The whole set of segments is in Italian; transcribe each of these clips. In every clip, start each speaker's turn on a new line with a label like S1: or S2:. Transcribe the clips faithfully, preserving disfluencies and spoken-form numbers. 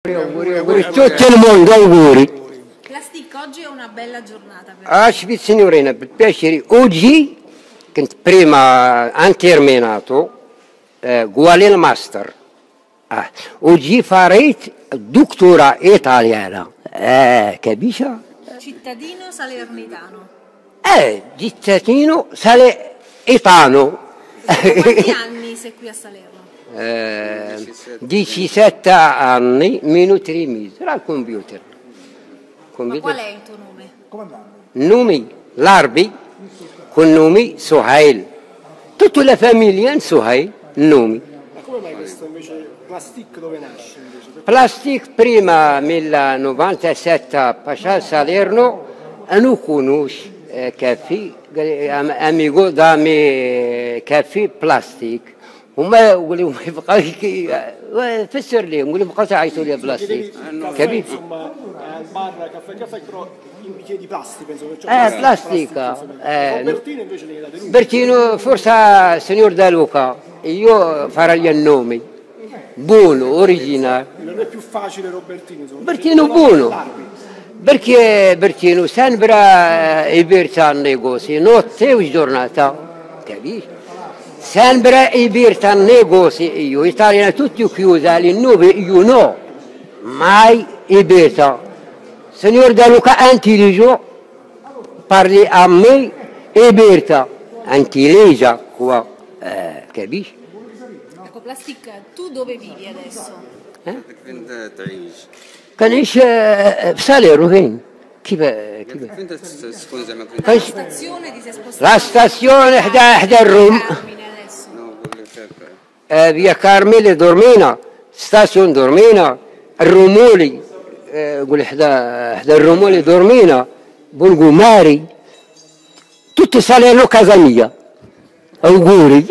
S1: Auguri, auguri, tutto il mondo, auguri.
S2: Plastic, oggi è una bella giornata. Per
S1: Ah, signorina, per piacere, oggi, che prima hanno terminato, eh, Gualel Master. Ah, oggi farei dottora italiana. Eh, capisci?
S2: Cittadino salernitano.
S1: Eh, cittadino salernitano.
S2: Quanti anni sei qui a Salerno?
S1: Eh, diciassette anni, minuti e mezzo, al computer.
S2: Ma qual è il tuo nome?
S1: Nome Larbi, con nome Suhail. Tutta la famiglia in Suhail, nomi.
S3: Ma come mai questo invece Plastic dove nasce? Invece?
S1: Plastic prima millenovecentonovantasette a Salerno, non conosco eh, caffè, amico dammi caffè Plastic. هما يقولوا ما يبقاش فسر لي يقولوا ما بقاش يعيطوا لي بلاستيك كبير
S3: insomma al bar caffè caffè però in bicchieri di plastica penso che
S1: eh plastica eh
S3: Robertino invece li date lui
S1: Bertino forse signor Da Luca io farò gli nomi buono originale
S3: non è più facile Robertino insomma
S1: Bertino buono perché Bertino sempre i birra al negozio notte e giornata capisci sempre i birra al negozio io italiano tutti chiusi alle nove io no mai i birra signor Da Luca antiligio parli a me e birra antileggia qua eh, capisci?
S2: Ecco Plastic, tu dove vivi adesso?
S1: Eh? كان ايش بساليرو فين؟ كيف كيف؟
S2: La stazione ti sei spostato?
S1: La stazione حدا حدا الروم
S2: Carmine adesso.
S1: via Carmele Dormina stazione Dormina الرمولي قول حدا حدا الرمولي Dormina Bulgumari tutto Salerno casa mia auguri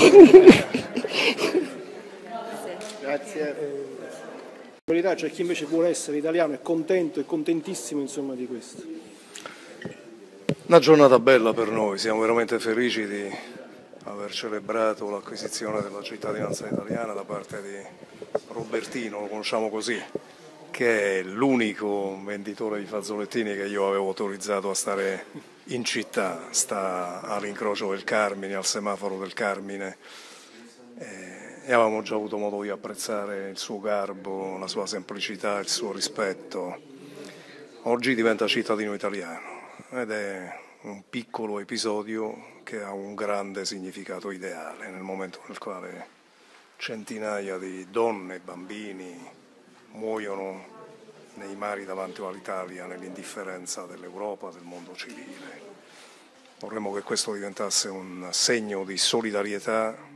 S3: grazie in verità c'è chi invece vuole essere italiano è contento e contentissimo insomma di questo.
S4: Una giornata bella per noi, siamo veramente felici di aver celebrato l'acquisizione della cittadinanza italiana da parte di Robertino, lo conosciamo così, che è l'unico venditore di fazzolettini che io avevo autorizzato a stare in città, sta all'incrocio del Carmine, al semaforo del Carmine. E avevamo già avuto modo di apprezzare il suo garbo, la sua semplicità, il suo rispetto. Oggi diventa cittadino italiano ed è un piccolo episodio che ha un grande significato ideale nel momento nel quale centinaia di donne e bambini muoiono nei mari davanti all'Italia nell'indifferenza dell'Europa, del mondo civile. Vorremmo che questo diventasse un segno di solidarietà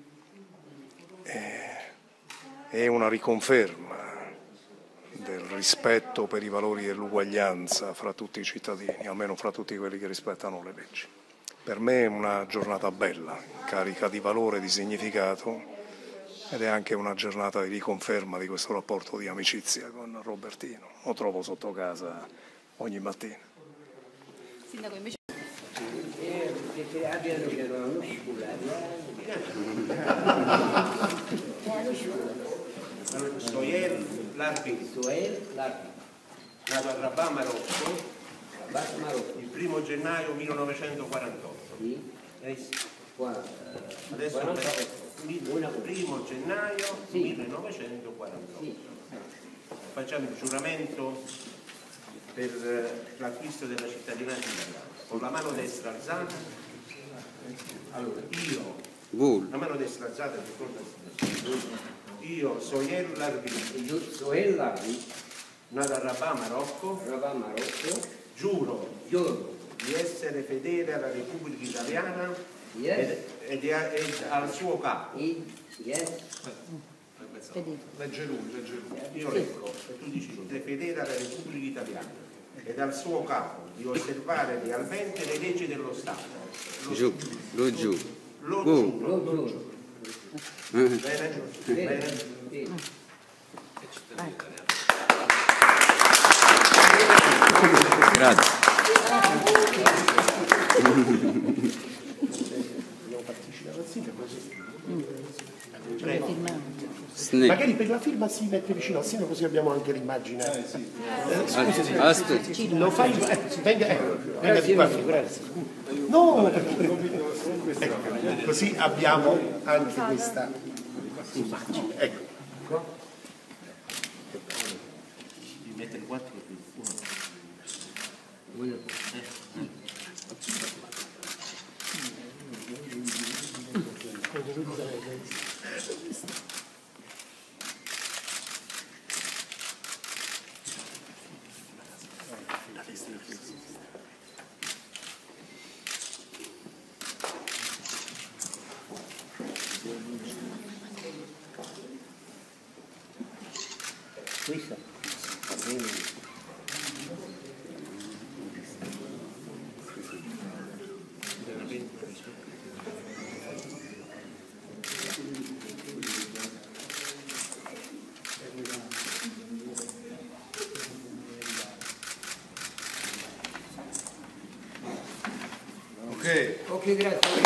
S4: è una riconferma del rispetto per i valori dell'uguaglianza fra tutti i cittadini, almeno fra tutti quelli che rispettano le leggi. Per me è una giornata bella, carica di valore e di significato ed è anche una giornata di riconferma di questo rapporto di amicizia con Robertino. Lo trovo sotto casa ogni mattina.
S2: Sindaco, invece...
S5: Sohail Larbi, nato a Rabat, Marocco, il primo gennaio millenovecentoquarantotto. Adesso il primo gennaio millenovecentoquarantotto. Facciamo il giuramento per l'acquisto della cittadinanza italiana. Con la mano destra alzata, allora io, la mano destra alzata per conto io, Sohail Larbi,
S1: Sohail Larbi,
S5: nato a Rabat, Marocco,
S1: Rabat, Marocco,
S5: giuro,
S1: giuro
S5: di essere fedele alla Repubblica Italiana
S1: yes.
S5: ed, ed, ed al suo capo.
S1: Yes.
S4: Legge lui, legge lui.
S5: Io leggo, e tu dici fedele alla Repubblica Italiana ed al suo capo di osservare lealmente le leggi dello Stato. Lo giù, lo giù. Lo giuro. Lo giuro. Bene? Bene?
S6: Grazie.
S3: Abbiamo partecipato al sito così.
S5: Prego.
S6: Magari per la firma si mette vicino al sino, così abbiamo anche l'immagine. Eh, sì. eh, scusi, sì. Lo fai, eh, venga, eh, venga di qua. No, ecco, così abbiamo anche questa immagine. Ecco. Mettere quattro più uno. Questa.
S4: Ok,
S1: ok, grazie.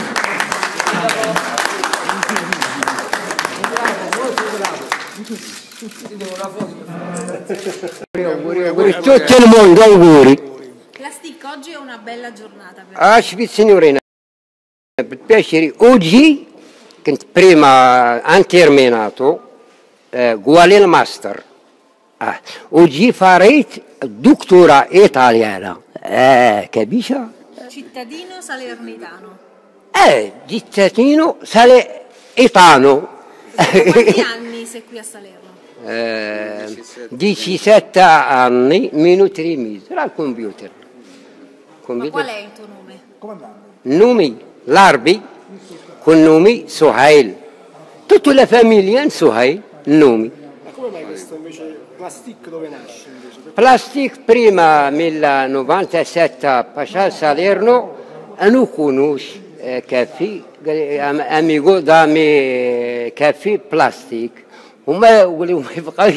S1: Auguri, tutto il mondo, auguri.
S2: Plastic, oggi è una bella giornata per
S1: Ah, signorina, per piacere, oggi, prima hanno terminato, eh, Gualin Master. Ah, oggi farei dottora italiana, eh, capisci?
S2: cittadino salernitano.
S1: Eh, cittadino salernitano.
S2: Da quanti anni sei qui a Salerno?
S1: Eh, diciassette anni, meno tre mesi, al computer.
S2: Ma qual è il tuo nome?
S1: Nome, Larbi, con nome Suhail. Tutta la famiglia in Suhail, nomi.
S3: Ma come mai questo invece Plastic dove nasce invece?
S1: Plastic prima millenovecentonovantasette a Salerno, non conosco eh, caffè, amico dammi caffè Plastic. هما يقولوا ما يبقاش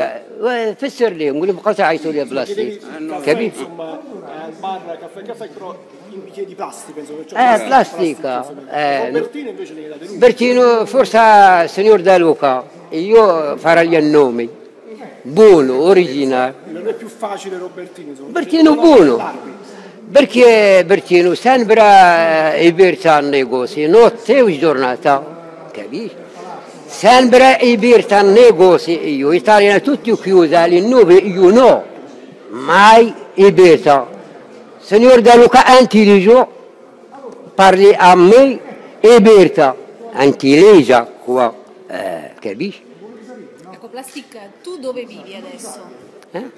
S1: فسر لي يقولوا ما بقاش يعيطوا لي بلاستيك كبير
S3: insomma al bar caffè caffè però in bicchieri di plastica penso che
S1: eh plastica eh
S3: Bertino invece li date lui
S1: Bertino forse signor Da Luca io farò gli nomi buono originale
S3: non è più facile Robertino insomma
S1: Bertino buono perché Bertino sempre i birra al negozio notte e giornata capisci sempre i birra al negozio io italiano tutti chiusi alle nove io no mai i birra signor Da Luca antiligio parli a me e birra antileggia qua eh, capisci?
S2: Ecco Plastic, tu dove vivi adesso?
S1: eh?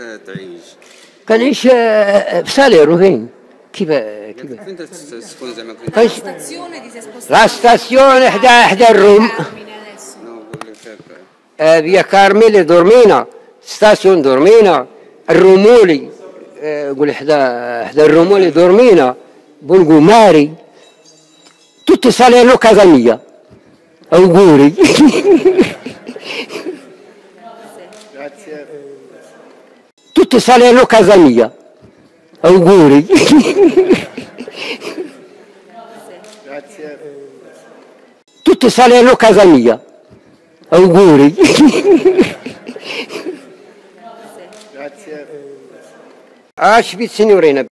S1: كان ايش بساليرو فين كيف كيف
S2: La stazione ti sei spostato?
S1: la stazione حدا حدا الروم
S2: Carmine adesso.
S1: via Carmele Dormina stazione Dormina الرمولي قول حدا حدا الرمولي Dormina Bulgumari tutto Salerno casa mia auguri
S6: Grazie.
S1: tutto Salerno casa mia auguri
S6: Grazie.
S1: tutto Salerno casa mia auguri
S6: Grazie.
S1: ah signorina